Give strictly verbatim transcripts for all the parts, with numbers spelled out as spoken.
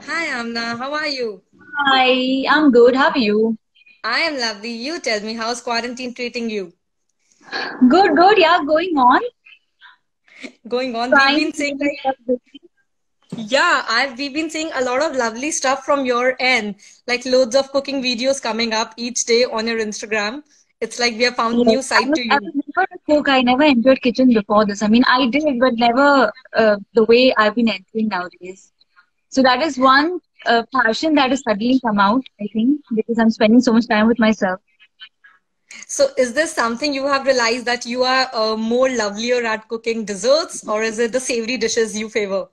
Hi Amna, how are you? Hi, I'm good. How are you? I am lovely. You tell me, how's quarantine treating you? Good, good. Yeah, going on. Going on, we've Trying been to seeing make like myself busy. yeah, I've we've been seeing a lot of lovely stuff from your end, like loads of cooking videos coming up each day on your Instagram. It's like we have found Yes, new I side was, to I you. was never a cook. I never entered kitchen before this. I mean, I did, but never uh, the way I've been entering nowadays. So that is one uh, passion that has suddenly come out, I think, because I'm spending so much time with myself. So is this something you have realized that you are uh, more lovelier at cooking desserts, or is it the savory dishes you favor?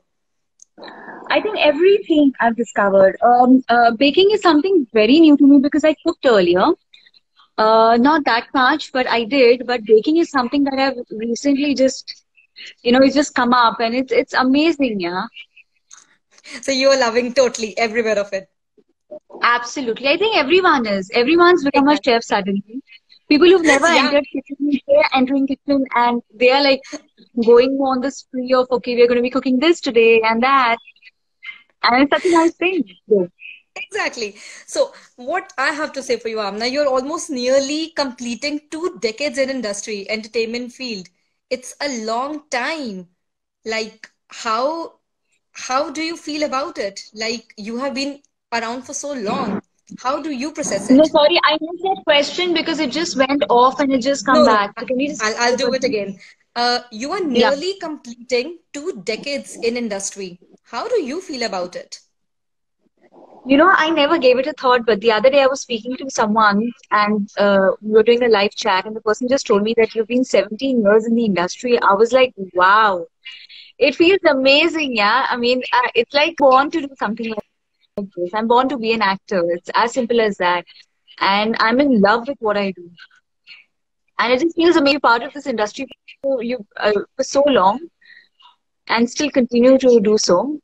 I think everything I've discovered. Um, uh, baking is something very new to me because I cooked earlier. Uh, not that much, but I did. But baking is something that I've recently just, you know, it's just come up and it's it's amazing, yeah. So you are loving totally every bit of it. Absolutely. I think everyone is. Everyone's become a Exactly. chef suddenly. People who've never Yeah. entered kitchen, they're entering kitchen and they are like going on this spree of, okay, we're going to be cooking this today and that. And it's such a nice thing. Yeah. Exactly. So, what I have to say for you, Amna, you're almost nearly completing two decades in industry, entertainment field. It's a long time. Like, how how do you feel about it? Like, you have been around for so long. How do you process No, it? sorry, I missed that question because it just went off and it just come No, no, back. I- So can you just I'll repeat I'll it do it again? again. Uh, you are Yeah. nearly completing two decades in industry. How do you feel about it? You know, I never gave it a thought, but the other day I was speaking to someone and uh, we were doing a live chat, and the person just told me that you've been seventeen years in the industry. I was like, wow, it feels amazing. Yeah. I mean, uh, it's like born to do something like this. I'm born to be an actor. It's as simple as that. And I'm in love with what I do. And it just feels amazing to be part of this industry for, you, uh, for so long and still continue to do so.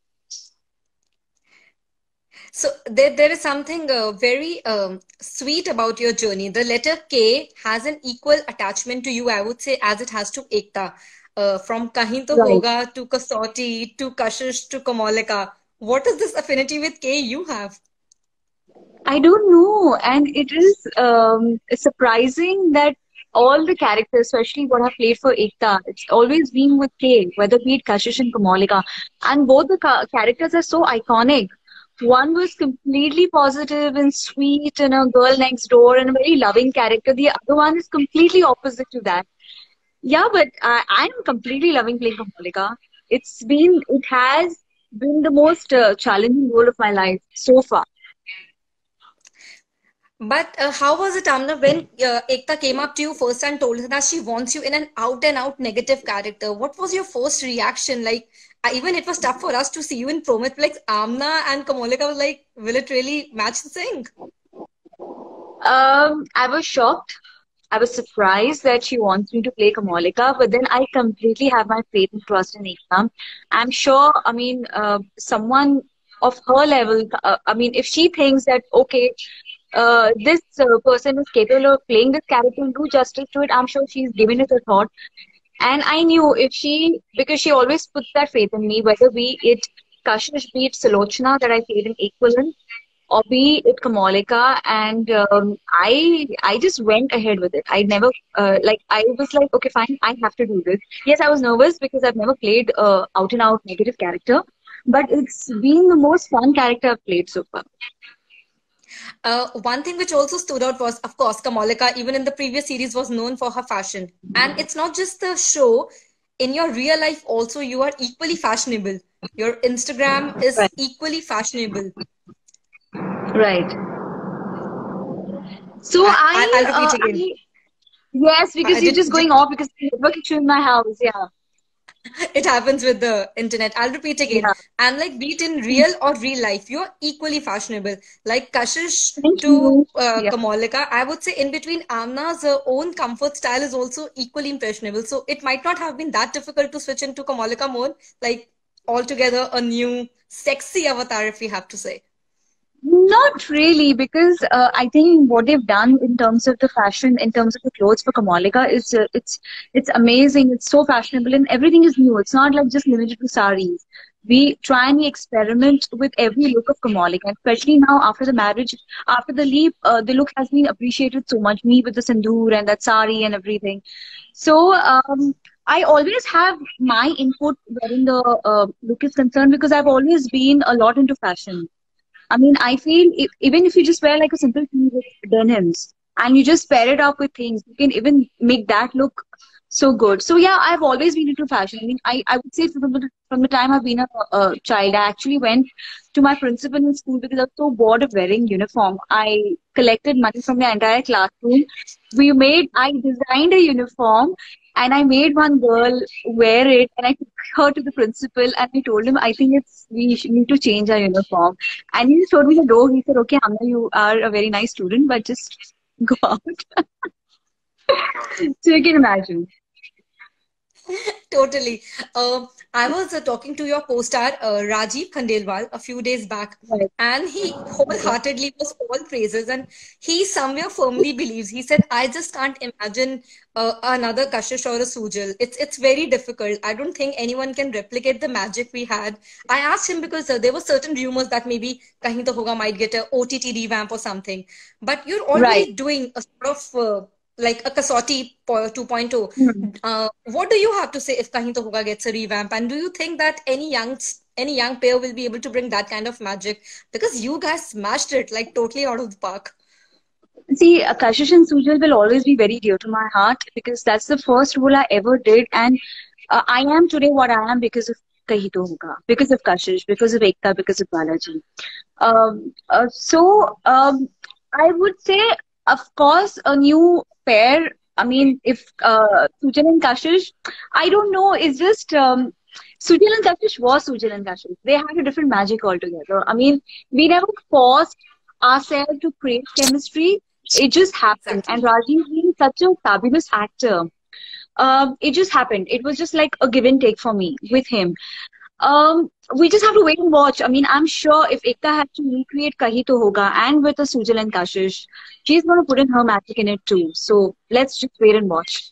So there, there is something uh, very um, sweet about your journey. The letter K has an equal attachment to you, I would say, as it has to Ekta. Uh, from Kahin To Right. Hoga to Kasauti to Kashish to Kamalika. What is this affinity with K you have? I don't know, and it is um, surprising that all the characters, especially what I've played for Ekta, it's always been with K, whether be it Kashish and Kamalika, and both the ca characters are so iconic. One was completely positive and sweet and a girl next door and a very loving character. The other one is completely opposite to that. Yeah, but I, I'm completely loving playing Kamalika. It's been, it has been the most uh, challenging role of my life so far. But uh, how was it, Amna, when uh, Ekta came up to you first and told you that she wants you in an out and out negative character? What was your first reaction? Like, uh, even it was tough for us to see you in promo. Like, Amna and Kamalika was like, will it really match the thing? Um, I was shocked. I was surprised that she wants me to play Kamalika, but then I completely have my faith and trust in Ekam. I'm sure, I mean, uh, someone of her level, uh, I mean, if she thinks that, okay, uh, this uh, person is capable of playing this character and do justice to it, I'm sure she's given it a thought. And I knew if she, because she always puts that faith in me, whether be it Kashish, be it Salochana that I played in Equivalent, or be it Kamalika, and um, I I just went ahead with it. I never uh, like I was like, okay, fine, I have to do this. Yes, I was nervous because I've never played uh, out and out negative character, but it's been the most fun character I've played so far. Uh, one thing which also stood out was, of course, Kamalika, even in the previous series, was known for her fashion. And it's not just the show, in your real life, also, you are equally fashionable. Your Instagram is Right, equally fashionable. right. So I, I, I, I'll repeat uh, again. I yes, I because you're did, just did going off because the network issue in my house. Yeah, it happens with the internet. I'll repeat again. yeah. And like, be it in real or real life, you're equally fashionable. Like Kashish Thank to you. uh, Yeah. Kamalika, I would say in between Amna's uh, own comfort style is also equally impressionable. So it might not have been that difficult to switch into Kamalika mode, like altogether a new sexy avatar, if we have to say. Not really, because uh, I think what they've done in terms of the fashion, in terms of the clothes for Kamalika, is uh, it's it's amazing. It's so fashionable, and everything is new. It's not like just limited to saris. We try and we experiment with every look of Kamalika, and especially now after the marriage, after the leap, uh, the look has been appreciated so much. Me with the sindoor and that sari and everything. So um, I always have my input wherein the uh, look is concerned because I've always been a lot into fashion. I mean, I feel if, even if you just wear like a simple tee with denims and you just pair it up with things, you can even make that look so good. So yeah, I've always been into fashion. I mean, I, I would say from the, from the time I've been a, a child, I actually went to my principal in school because I was so bored of wearing uniform. I collected money from the entire classroom. We made, I designed a uniform and I made one girl wear it and I took her to the principal and I told him, I think it's, we should need to change our uniform. And he just showed me the door. He said, okay, Amna, you are a very nice student, but just go out. So you can imagine. Totally. Uh, I was uh, talking to your co-star uh, Rajiv Khandelwal a few days back, Right. and he wholeheartedly was all praises, and he somewhere firmly believes. He said, "I just can't imagine uh, another Kashish or a Sujal. It's it's very difficult. I don't think anyone can replicate the magic we had." I asked him because uh, there were certain rumors that maybe Kahin To Hoga might get a O T T revamp or something, but you're Right. already doing a sort of uh, like a Kasauti po- 2.0. Hmm. Uh, what do you have to say if Kahin To Hoga gets a revamp? And do you think that any young any young player will be able to bring that kind of magic? Because you guys smashed it like totally out of the park. See, uh, Kashish and Sujal will always be very dear to my heart because that's the first role I ever did. And uh, I am today what I am because of Kahi To Hoga, because of Kashish, because of Ekta, because of Balaji. Um, uh, so um, I would say, of course, a new pair. I mean, if uh, Sujal and Kashish, I don't know. It's just um, Sujal and Kashish was Sujal and Kashish. They had a different magic altogether. I mean, we never forced ourselves to create chemistry. It just happened. And Exactly. Rajiv being such a fabulous actor, um, it just happened. It was just like a give and take for me with him. Um, we just have to wait and watch. I mean, I'm sure if Ekta had to recreate Kahi To Hoga and with a Sujal and Kashish, she's going to put in her magic in it too. So let's just wait and watch.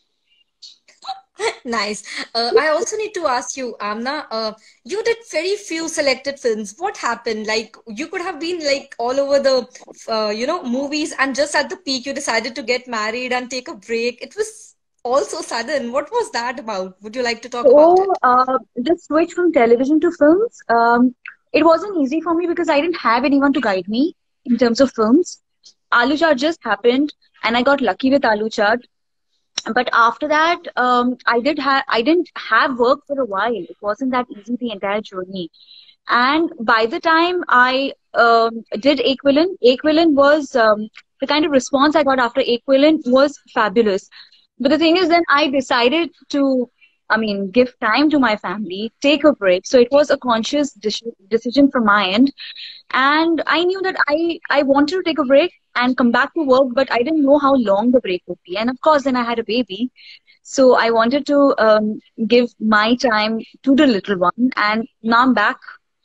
Nice. Uh, I also need to ask you, Amna, uh, you did very few selected films. What happened? Like, you could have been like all over the, uh, you know, movies, and just at the peak, you decided to get married and take a break. It was all so sudden. What was that about? Would you like to talk about So, it? uh, the switch from television to films, um, it wasn't easy for me because I didn't have anyone to guide me in terms of films. Alu Chaat just happened, and I got lucky with Alu Chaat. But after that, um, I did have I didn't have work for a while. It wasn't that easy the entire journey. And by the time I um, did Aquilin, Aquilin was um, the kind of response I got after Aquilin was fabulous. But the thing is, then I decided to, I mean, give time to my family, take a break. So it was a conscious deci- decision from my end, and I knew that I I wanted to take a break and come back to work, but I didn't know how long the break would be. And of course, then I had a baby, so I wanted to um, give my time to the little one, and now I'm back.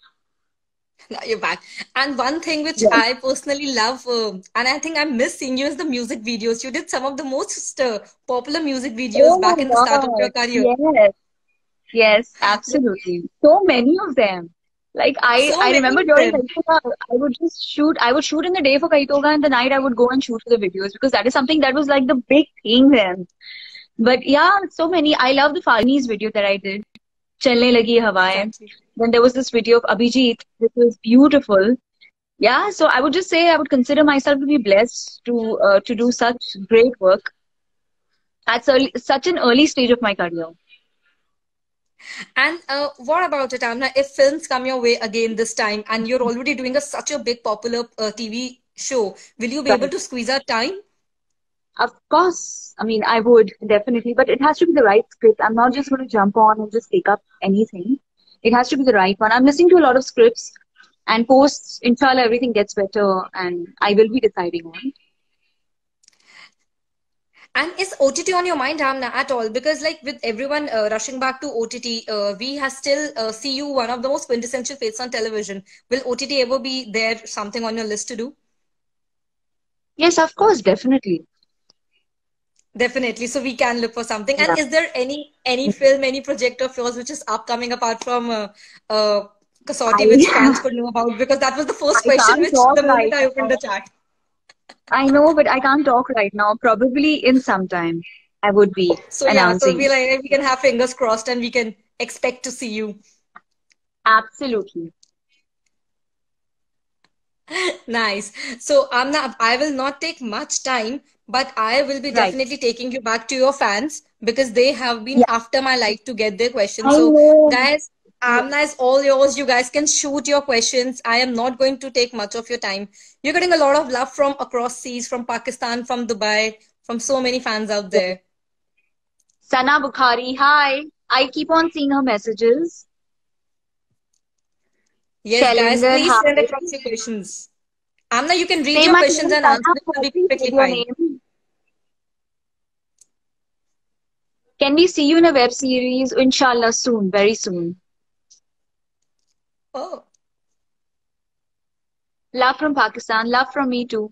Now you're back. And one thing which Yes. I personally love, uh, and I think I miss seeing you, is the music videos. You did some of the most uh, popular music videos Oh my back in the start of your God. career. Yes. Yes, absolutely. So many of them. Like I, So I many remember of during them. Kaitoga, I would just shoot. I would shoot in the day for Kaitoga, and the night I would go and shoot for the videos because that is something that was like the big thing then. But yeah, so many. I love the Falini's video that I did, Chalne Lagi Hawaएं. Exactly. Then there was this video of Abhijit, which was beautiful. Yeah, so I would just say I would consider myself to be blessed to uh, to do such great work at early, such an early stage of my career. And uh, what about it, Amna? If films come your way again this time, and you're already doing a, such a big popular uh, T V show, will you be able Right. to squeeze out time? Of course, I mean, I would definitely, but it has to be the right script. I'm not just going to jump on and just take up anything. It has to be the right one. I'm listening to a lot of scripts and posts. Inshallah, everything gets better, and I will be deciding on. And is O T T on your mind, Amna, at all? Because like with everyone uh, rushing back to O T T, uh, we have still uh, see you one of the most quintessential faces on television. Will O T T ever be there, something on your list to do? Yes, of course, definitely. Definitely. So we can look for something. And Yeah. is there any any film, any project of yours which is upcoming apart from uh, uh, Kasauti, which fans I could know about, because that was the first I question can't which talk the moment right I opened the now. chat. I know, but I can't talk right now. Probably in some time, I would be So yeah, so announcing we it. like we can have fingers crossed and we can expect to see you. Absolutely. Nice. So Amna, I will not take much time, but I will be Right. definitely taking you back to your fans because they have been Yeah, after my life to get their questions. I So know. guys, Yeah. Amna is all yours. You guys can shoot your questions. I am not going to take much of your time. You're getting a lot of love from across seas, from Pakistan, from Dubai, from so many fans out there. Sana Bukhari, hi. I keep on seeing her messages. Yes, guys, Shailender, please send hi. across your questions. Amna, you can read Say your my questions name, and Sana. answer it. Will Have be you perfectly said your fine. name? Can we see you in a web series? Inshallah, soon, very soon. Oh. Love from Pakistan. Love from me too.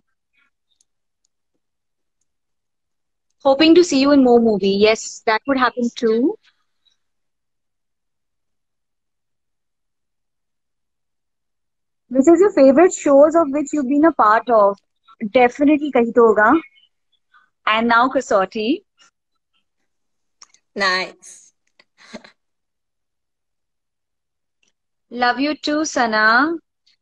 Hoping to see you in more movie. Yes, that would happen too. Which is your favorite shows of which you've been a part of? Definitely Kahi To Hoga. And now Kasauti. Nice. Love you too, Sana.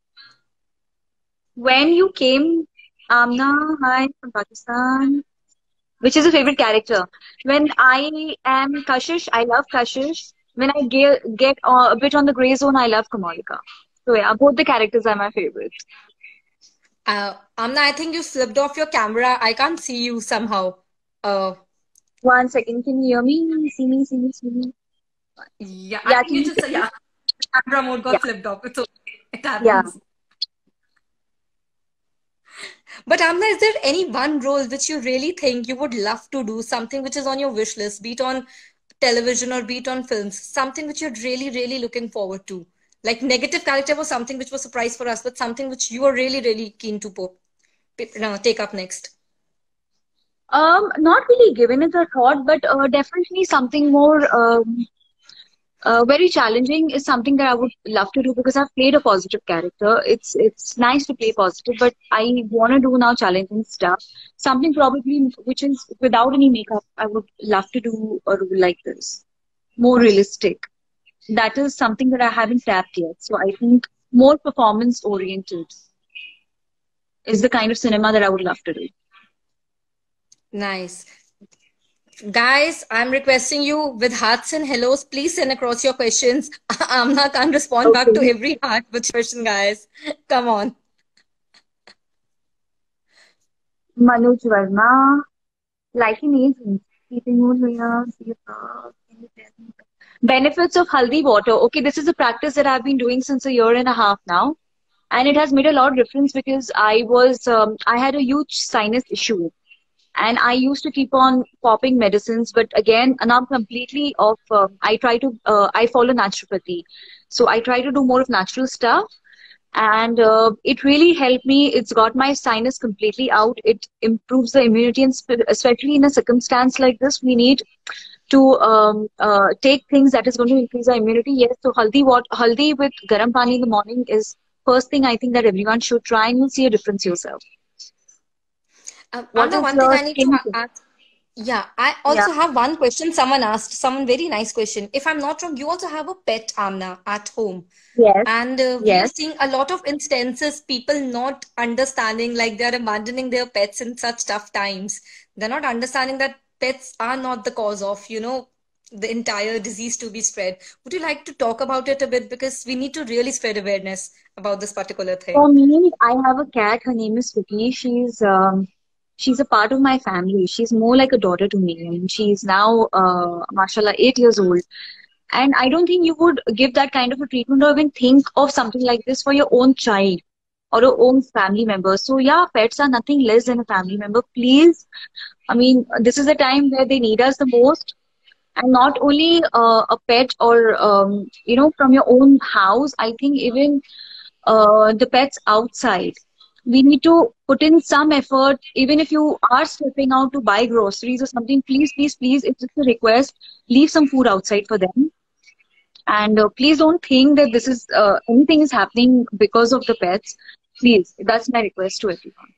When you came, Amna, hi from Pakistan. Which is your favorite character? When I am Kashish, I love Kashish. When I get, get uh, a bit on the gray zone, I love Kamalika. So yeah, both the characters are my favorite. Uh, Amna, I think you slipped off your camera. I can't see you somehow. Uh, One second, can you hear me? See me, see me, see me. yeah, I Yeah, think can you you just, hear me? yeah, camera mode Yeah, got flipped off. It's okay. It yeah. happens. But Amna, is there any one role which you really think you would love to do, something which is on your wish list, be it on television or be it on films, something which you're really, really looking forward to? Like negative character was something which was a surprise for us, but something which you are really, really keen to po- uh, take up next. Um, not really given it a thought, but uh, definitely something more um, uh, very challenging is something that I would love to do because I've played a positive character. It's it's nice to play positive, but I want to do now challenging stuff. Something probably which is without any makeup. I would love to do a role like this, more realistic. That is something that I haven't tapped yet. So I think more performance oriented is the kind of cinema that I would love to do. Nice. Guys, I'm requesting you with hearts and hellos. Please send across your questions. Amna can't respond back to Okay. every heart with question, guys. Come on. Manoj Verma, liking agents, keeping mood benefits of haldi water. Okay, this is a practice that I've been doing since a year and a half now, and it has made a lot of difference because I was um, I had a huge sinus issue, and I used to keep on popping medicines, but again, now I'm completely off. Uh, I try to uh, I follow naturopathy, so I try to do more of natural stuff, and uh, it really helped me. It's got my sinus completely out. It improves the immunity, and spe- especially in a circumstance like this, we need to um, uh, take things that is going to increase our immunity. Yes, so haldi what haldi with garam pani in the morning is first thing I think that everyone should try, and you'll see a difference yourself. Um, What Amna, is one thing your I need to skin a- tone? ask. Yeah, I Yeah. also have one question someone asked, someone very nice question. If I'm not wrong, you also have a pet, Amna, at home. Yes. And uh, we are Yes. seeing a lot of instances, people not understanding, like they're abandoning their pets in such tough times. They're not understanding that pets are not the cause of, you know, the entire disease to be spread. Would you like to talk about it a bit? Because we need to really spread awareness about this particular thing. For me, I have a cat. Her name is Vicky. She's um, she's a part of my family. She's more like a daughter to me, and she's now, uh, mashallah, eight years old. And I don't think you would give that kind of a treatment or even think of something like this for your own child or your own family member. So yeah, pets are nothing less than a family member. Please, I mean, this is a time where they need us the most. And not only uh, a pet or um, you know from your own house. I think even uh, the pets outside. We need to put in some effort, even if you are stepping out to buy groceries or something. Please, please, please, it's just a request. Leave some food outside for them, And uh, please don't think that this is uh, anything is happening because of the pets. Please, that's my request to everyone.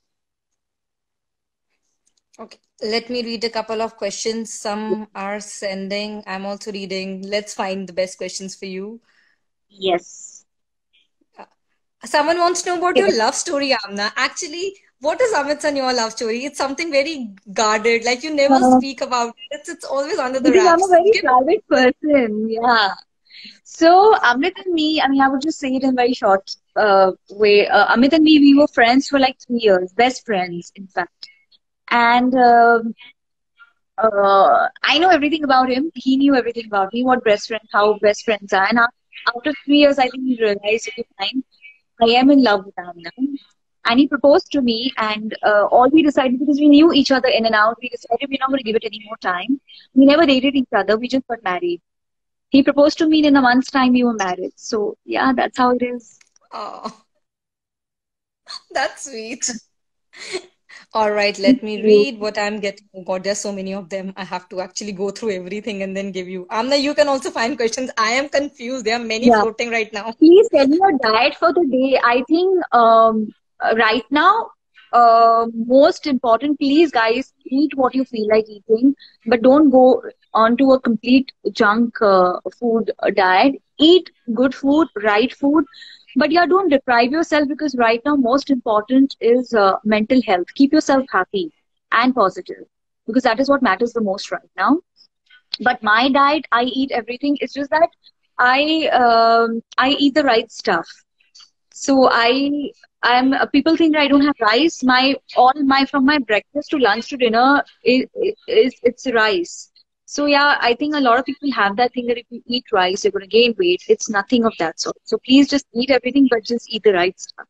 Okay, let me read a couple of questions. Some are sending. I'm also reading. Let's find the best questions for you. Yes. Someone wants to know about Okay. your love story, Amna. Actually, what is Amit's and your love story? It's something very guarded, like you never Uh, speak about it. It's, it's always under the because I'm a wraps. very Give private person. Yeah. So Amit and me, I mean, I would just say it in very short uh, way. Uh, Amit and me, we were friends for like three years, best friends, in fact. And um uh, I know everything about him. He knew everything about me, what best friends, how best friends are. And af- after three years, I think he realized, okay, fine, I am in love with him now. And he proposed to me, and uh, all we decided, because we knew each other in and out, we decided we're not going to give it any more time. We never dated each other. We just got married. He proposed to me, and in a month's time, we were married. So yeah, that's how it is. oh, that's sweet. All right, Thank let me you. read what I'm getting. Oh God, there's so many of them. I have to actually go through everything and then give you. Amna, you can also find questions. I am confused. There are many Yeah. floating right now. Please tell me your diet for the day. I think um, uh, right now, uh, most important, please guys, eat what you feel like eating, but don't go onto a complete junk uh, food uh, diet. Eat good food, right food, but yeah, don't deprive yourself, because right now, most important is uh, mental health. Keep yourself happy and positive, because that is what matters the most right now. But my diet, I eat everything. It's just that I um, I eat the right stuff. So I I'm uh, people think that I don't have rice. My all my from my breakfast to lunch to dinner is, is it's rice. So yeah, I think a lot of people have that thing that if you eat rice, you're going to gain weight. It's nothing of that sort. So please just eat everything, but just eat the right stuff.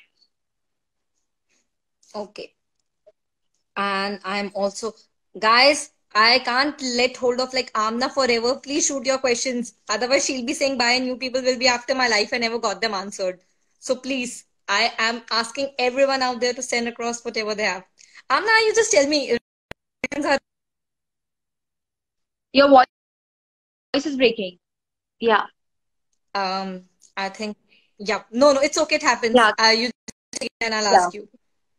Okay. And I'm also, guys, I can't let hold of like Amna forever. Please shoot your questions. Otherwise, she'll be saying bye and you people will be after my life and never got them answered. So please, I am asking everyone out there to send across whatever they have. Amna, you just tell me. Your voice is breaking. Yeah, Um, I think, yeah, no, no, it's okay. It happens. yeah, Uh, you just take it and I'll yeah. ask you.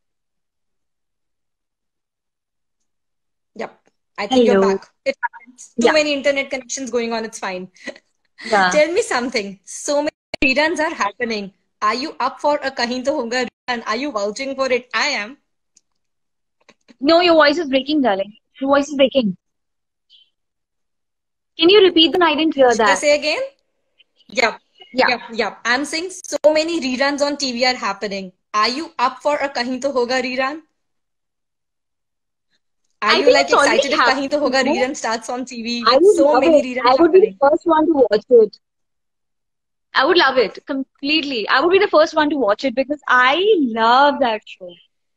Yep. I think you're Hello. back. It happens. Too Yeah, many internet connections going on. It's fine. yeah. Tell me something. So many reruns are happening. Are you up for a Kahin To Hoga rerun? Are you vouching for it? I am. No, your voice is breaking, darling. Your voice is breaking. Can you repeat that? I didn't hear Should I that. say again? Yep. Yeah. Yep. Yep. I'm saying so many reruns on T V are happening. Are you up for a Kahin To Hoga rerun? Are I you think like it's already excited if Kahin To happening, Hoga no? rerun starts on T V I with would so love many it. reruns I would be happening? the first one to watch it. I would love it completely. I would be the first one to watch it because I love that show.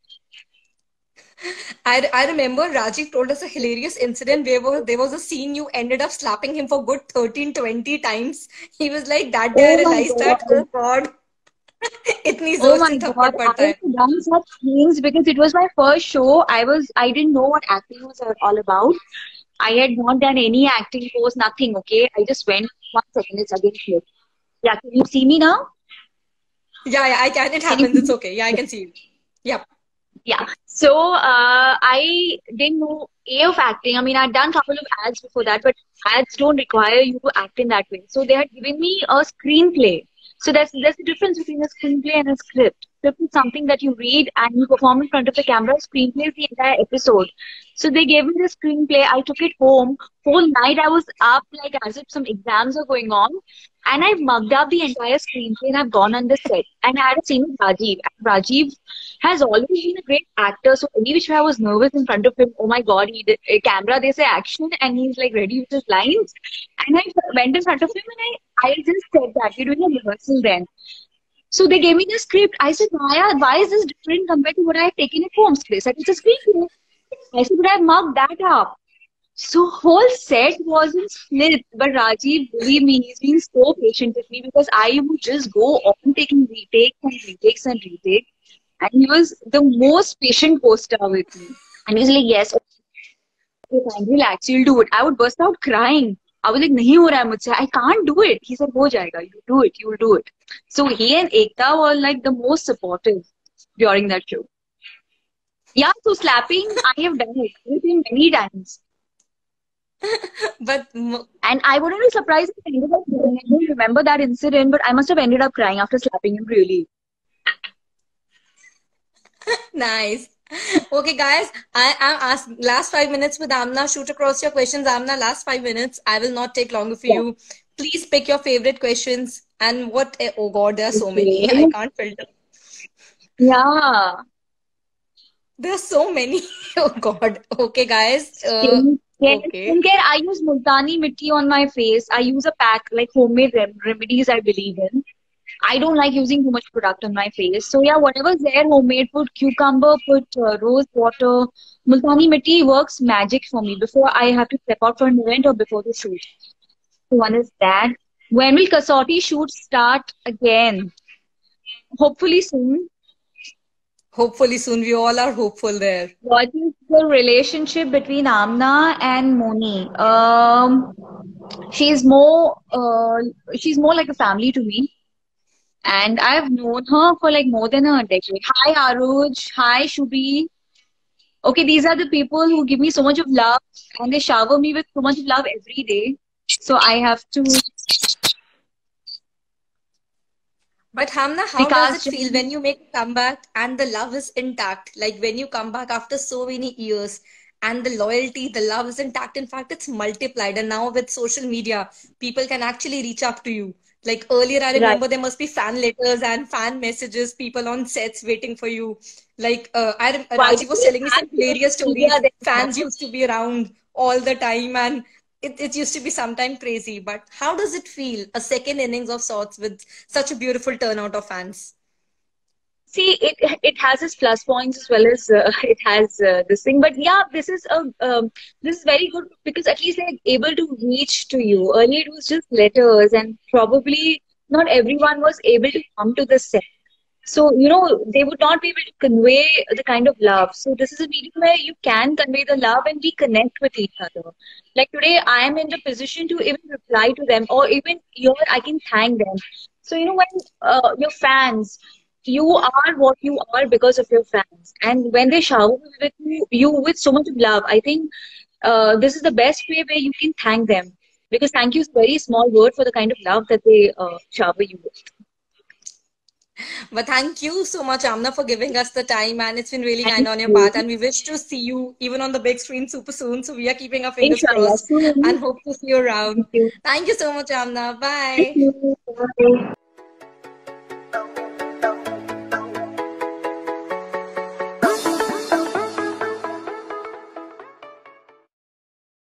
I, I remember Rajiv told us a hilarious incident where was, there was a scene you ended up slapping him for good thirteen, twenty times. He was like, that day I Oh my realized that, God. oh God, इतनी Oh जोर my से God. थप्पड़ I पड़ता है. have done such things because it was my first show. I was I didn't know what acting was all about. I had not done any acting course, nothing, okay? I just went one second, it's again here. Yeah, can you see me now? Yeah, yeah, I can. It Can you happens. see It's me? okay. Yeah, I can see you. Yep. Yeah. So uh, I didn't know A of acting. I mean, I'd done a couple of ads before that, but ads don't require you to act in that way. So they had given me a screenplay. So there's there's a difference between a screenplay and a script. Script is something that you read and you perform in front of the camera. Screenplay is the entire episode. So they gave me the screenplay. I took it home. Whole night I was up like as if some exams are going on. And I've mugged up the entire screenplay and I've gone on the set. And I had a scene with Rajiv. And Rajiv has always been a great actor. So any which way I was nervous in front of him. Oh my God, he did a camera, they say action, and he's like ready with his lines. And I went in front of him and I, I just said that we're doing a rehearsal then. So they gave me the script. I said, Maya, why is this different compared to what I had taken at home? They said it's a screenplay. I said, but I mugged that up. So whole set was in split, but Rajiv, believe me, he's been so patient with me because I would just go on taking retakes and retakes and retakes. And he was the most patient co-star with me. And he's like, yes, okay, fine, relax, you'll do it. I would burst out crying I was like, नहीं हो रहा है मुझसे. I can't do it. He said, हो जाएगा. You do it. You will do it. So he and Ekta were like the most supportive during that show. Yeah, so slapping, I have done it with him many times. But and I wouldn't be surprised if I ended up crying. I don't remember that incident, but I must have ended up crying after slapping him, really. Nice. Okay, guys, I am asked last five minutes with Amna. Shoot across your questions, Amna. Last five minutes. I will not take longer for Yeah. you. Please pick your favorite questions and what. Oh God, there are so Okay. many. I can't filter. Yeah. There are so many. Oh God. Okay, guys. Uh, Skincare. okay. Skincare, I use Multani Mitti on my face. I use a pack, like homemade rem remedies I believe in. I don't like using too much product on my face. So yeah, whatever's there, homemade, put cucumber, put uh, rose water. Multani Mitti works magic for me before I have to step out for an event or before the shoot. So one is that. When will Kasauti shoot start again? Hopefully soon. Hopefully soon. We all are hopeful there. What is the relationship between Amna and Moni? Um, she's more, uh, she's more like a family to me. And I've known her for like more than a decade. Hi, Aruj. Hi, Shubhi. Okay, these are the people who give me so much of love and they shower me with so much love every day. So I have to. But Hamna, how Because does it feel when you make a comeback and the love is intact? Like when you come back after so many years and the loyalty, the love is intact. In fact, it's multiplied. And now with social media, people can actually reach up to you. Like earlier, I remember right. there must be fan letters and fan messages, people on sets waiting for you. Like uh, I, Rajiv was telling me some hilarious stories. Fans used to be around all the time, and it, it used to be sometime crazy. But how does it feel, a second innings of sorts with such a beautiful turnout of fans? See, it it has its plus points as well as uh, it has uh, this thing. But yeah, this is a um, this is very good because at least they're able to reach to you. Earlier it was just letters, and probably not everyone was able to come to the set. So you know they would not be able to convey the kind of love. So this is a medium where you can convey the love and we connect with each other. Like today, I am in the position to even reply to them, or even here I can thank them. So you know when uh, your fans you are what you are because of your fans. And when they shower with you, you with so much of love, I think uh, this is the best way where you can thank them. Because thank you is a very small word for the kind of love that they uh, shower you with. But thank you so much, Amna, for giving us the time. And it's been really Thank kind on your you. part. And we wish to see you even on the big screen super soon. So we are keeping our fingers Inshallah, crossed soon. and hope to see you around. Thank you. Thank you so much, Amna. Bye. Thank you. Bye.